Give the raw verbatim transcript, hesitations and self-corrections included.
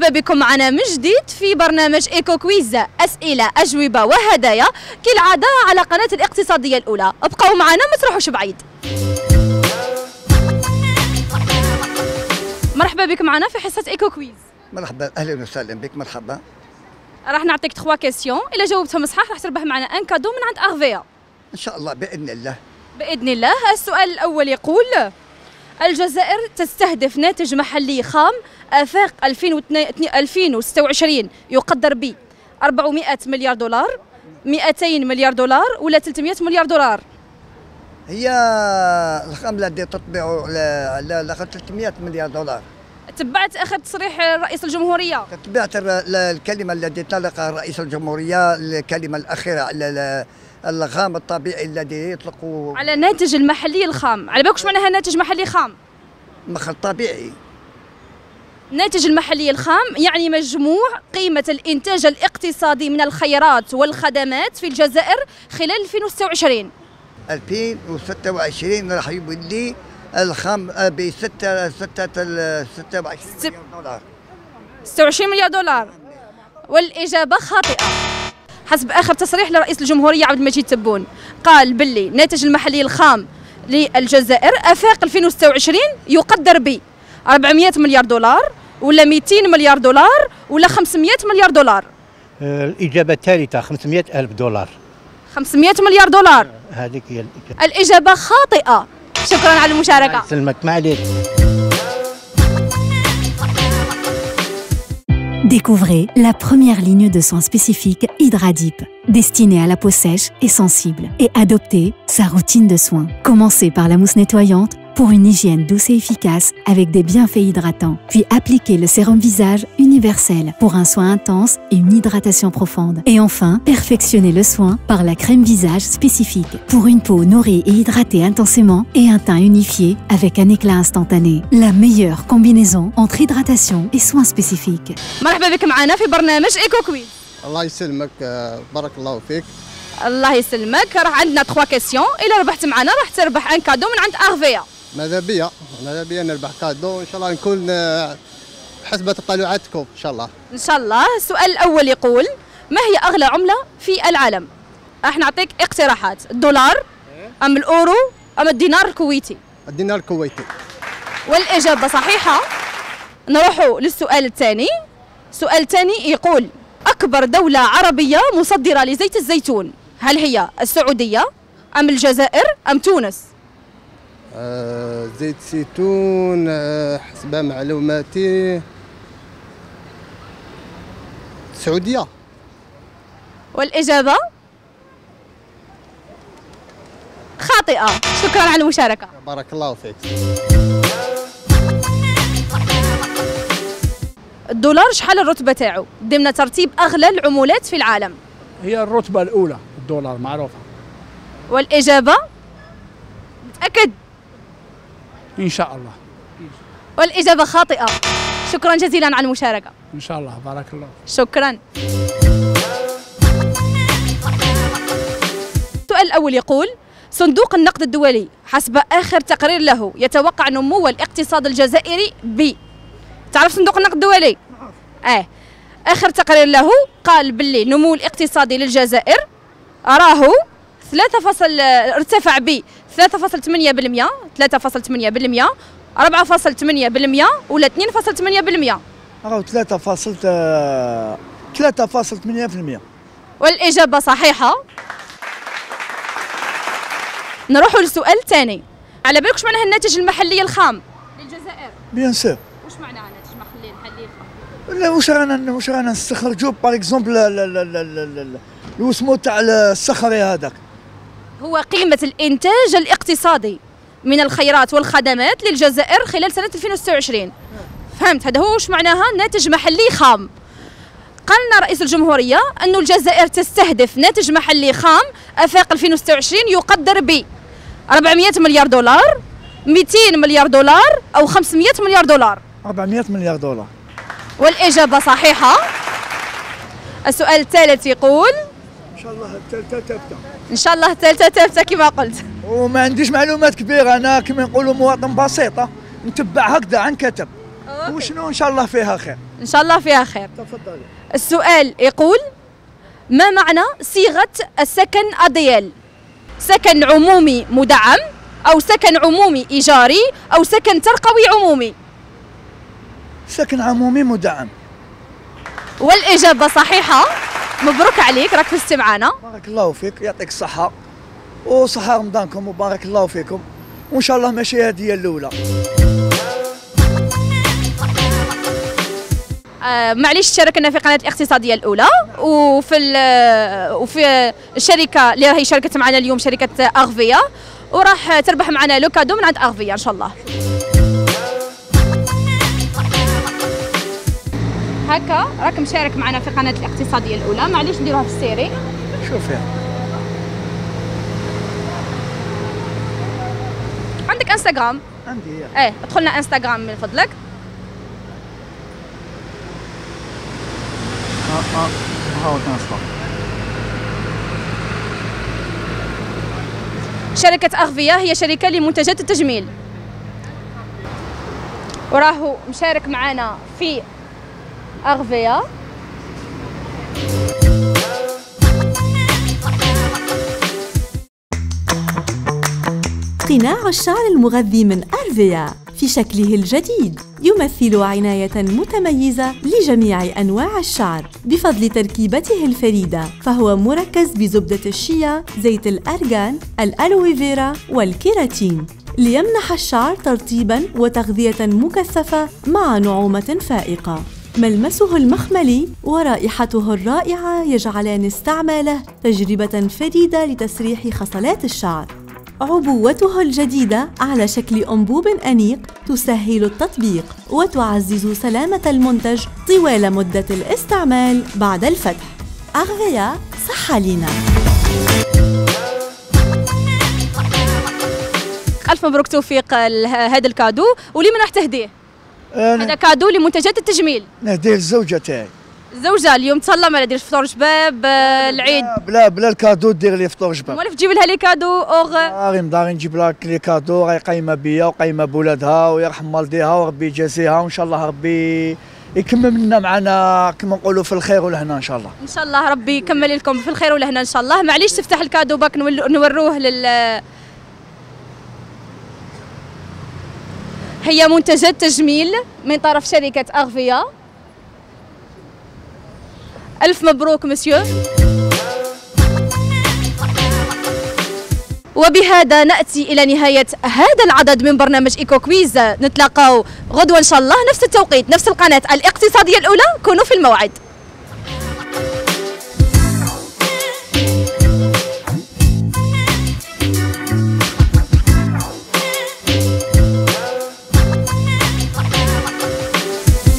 مرحبا بكم معنا من جديد في برنامج ايكو كويز، اسئله اجوبه وهدايا كالعاده على قناه الاقتصاديه الاولى. ابقوا معنا ما تروحوش بعيد. مرحبا بك معنا في حصه ايكو كويز. مرحبا، اهلا وسهلا بك. مرحبا. راح نعطيك ثلاثة كيسيون، الا جاوبتهم صحاح راح تربح معنا ان كادو من عند اغفيا ان شاء الله باذن الله. باذن الله. السؤال الاول يقول: الجزائر تستهدف ناتج محلي خام آفاق ألفين وستة وعشرين يقدر ب أربعمائة مليار دولار، مئتين مليار دولار ولا ثلاثمائة مليار دولار؟ هي الخام الذي تطبع على ثلاثمائة مليار دولار. تبعت اخر تصريح رئيس الجمهوريه؟ تبعت الكلمه التي طلقها رئيس الجمهوريه، الكلمه الاخيره على الخام الطبيعي الذي يطلق على الناتج المحلي الخام. على بالك واش معناها ناتج محلي خام؟ مخل طبيعي. الناتج المحلي الخام يعني مجموع قيمة الإنتاج الاقتصادي من الخيرات والخدمات في الجزائر خلال ألفين وستة وعشرين. ألفين وستة وعشرين راح يولي الخام ب ستة وعشرين مليار دولار. ستة وعشرين مليار دولار، والإجابة خاطئة. حسب آخر تصريح لرئيس الجمهورية عبد المجيد تبون، قال باللي الناتج المحلي الخام للجزائر آفاق ألفين وستة وعشرين يقدر ب أربعمائة مليار دولار ولا مئتين مليار دولار ولا خمسمائة مليار دولار؟ الإجابة الثالثة خمسمائة ألف دولار. خمسمائة مليار دولار، هذيك هي الإجابة. الإجابة خاطئة. شكرا على المشاركة. سلمك، ما عليك. Découvrez la première ligne de soins spécifiques Hydradip, destinée à la peau sèche et sensible, et adoptez sa routine de soins. Commencez par la mousse nettoyante pour une hygiène douce et efficace avec des bienfaits hydratants. Puis appliquez le sérum visage universel pour un soin intense et une hydratation profonde. Et enfin, perfectionnez le soin par la crème visage spécifique pour une peau nourrie et hydratée intensément et un teint unifié avec un éclat instantané. La meilleure combinaison entre hydratation et soins spécifiques. مرحبا بك معنا في برنامج ايكو كويز. الله يسلمك، بارك الله فيك. الله يسلمك. راح عندنا ثلاثة كيسيون، الا ربحت معنا راح تربح ان كادو من عند اغفيا. ماذا بيا ماذا بيا نربح كادو ان شاء الله، نكون حسب تطلعاتكم ان شاء الله. ان شاء الله. السؤال الاول يقول: ما هي اغلى عمله في العالم؟ راح نعطيك اقتراحات: الدولار ام الاورو ام الدينار الكويتي؟ الدينار الكويتي. والاجابه صحيحه. نروحوا للسؤال الثاني. السؤال الثاني يقول: اكبر دوله عربيه مصدره لزيت الزيتون، هل هي السعوديه ام الجزائر ام تونس؟ آه زيت زيتون، آه حسب معلوماتي السعودية. والإجابة خاطئة. شكرا على المشاركة. بارك الله فيك. الدولار شحال الرتبة تاعو ضمن ترتيب أغلى العملات في العالم؟ هي الرتبة الأولى، الدولار معروفة. والإجابة متأكد؟ إن شاء الله. والإجابة خاطئة. شكرا جزيلا على المشاركة. إن شاء الله، بارك الله. شكرا. السؤال الأول يقول: صندوق النقد الدولي حسب آخر تقرير له يتوقع نمو الاقتصاد الجزائري ب. تعرف صندوق النقد الدولي؟ آه آخر تقرير له قال باللي نمو الاقتصادي للجزائر راهو ثلاثة فاصل ارتفع ب ثلاثة فاصل ثمانية بالمئة، ثلاثة فاصل ثمانية بالمئة، أربعة فاصل ثمانية بالمئة ولا اثنين فاصل ثمانية بالمئة؟ راهو ثلاثة فاصل ثلاثة فاصل ثمانية بالمئة. والإجابة صحيحة. نروحوا للسؤال الثاني. على بالك واش معناها الناتج المحلي الخام للجزائر؟ بيان سور. واش معناها الناتج المحلي المحلي الخام؟ لا واش رانا واش رانا نستخرجوا باغ اكزومبل الوسمو تاع الصخري هذاك. هو قيمة الإنتاج الاقتصادي من الخيرات والخدمات للجزائر خلال سنة ألفين وستة وعشرين. فهمت؟ هذا هو واش معناها ناتج محلي خام. قال لنا رئيس الجمهورية أن الجزائر تستهدف ناتج محلي خام آفاق ألفين وستة وعشرين يقدر ب أربعمائة مليار دولار، مئتين مليار دولار أو خمسمائة مليار دولار؟ أربعمائة مليار دولار. والإجابة صحيحة. السؤال الثالث يقول: إن شاء الله الثالثة تبدا. إن شاء الله الثالثة تبدا كما قلت. وما عنديش معلومات كبيرة، أنا كما نقولوا مواطن بسيطة نتبع هكذا عن كتب. وشنو إن شاء الله فيها خير. ان شاء الله فيها خير. تفضلي. السؤال يقول: ما معنى صيغة السكن أديال؟ سكن عمومي مدعم، أو سكن عمومي إيجاري، أو سكن ترقوي عمومي؟ سكن عمومي مدعم. والإجابة صحيحة، مبروك عليك، راك فزت معانا. بارك الله فيك، يعطيك الصحة وصحة رمضانكم وبارك الله فيكم، وإن شاء الله ماشي هذه الأولى. آه معليش شاركنا في قناة الاقتصادية الأولى، وفي وفي الشركة اللي راهي شاركت معنا اليوم شركة أغفية، وراح تربح معنا لو كادو من عند أغفية إن شاء الله. هكا راك مشارك معنا في قناة الاقتصادية الأولى، معليش نديروها في السيري. شوفي عندك انستغرام؟ عندي. ايه ادخلنا انستغرام من فضلك. اه اه هاو تنصح. شركة أغفية هي شركة لمنتجات التجميل، وراهو مشارك معنا في أغفية. قناع الشعر المغذي من أرفيا في شكله الجديد يمثل عناية متميزة لجميع أنواع الشعر بفضل تركيبته الفريدة، فهو مركز بزبدة الشيا، زيت الأرغان، الألوفيرا والكيراتين، ليمنح الشعر ترطيباً وتغذية مكثفة مع نعومة فائقة. ملمسه المخملي ورائحته الرائعة يجعلان استعماله تجربة فريدة لتسريح خصلات الشعر. عبوته الجديدة على شكل أنبوب أنيق تسهل التطبيق وتعزز سلامة المنتج طوال مدة الاستعمال بعد الفتح. أغفية، صحة لنا. ألف مبروك، توفيق هذا الكادو. ولمن راح تهديه؟ هذا كادو لمنتجات التجميل. نهديه للزوجة تاعي. الزوجة اليوم تسلى ما ديرش فطور شباب العيد. بلا بلا الكادو دير لي فطور شباب. مالف تجيب لها لي كادو اوغ؟ غير داغي نجيب لها لي كادو، راهي قايمة بيا وقايمة بولادها ويرحم والديها وربي يجازيها، وإن شاء الله ربي يكمل لنا معنا كما نقولوا في الخير والهنا إن شاء الله. إن شاء الله ربي يكمل لكم في الخير والهنا إن شاء الله. معليش تفتح الكادو باك نوروه لل. هي منتجات تجميل من طرف شركة أغفية. ألف مبروك مسيو. وبهذا نأتي إلى نهاية هذا العدد من برنامج إيكو كويز. نتلاقاو غدوة إن شاء الله نفس التوقيت نفس القناة الاقتصادية الأولى، كونوا في الموعد.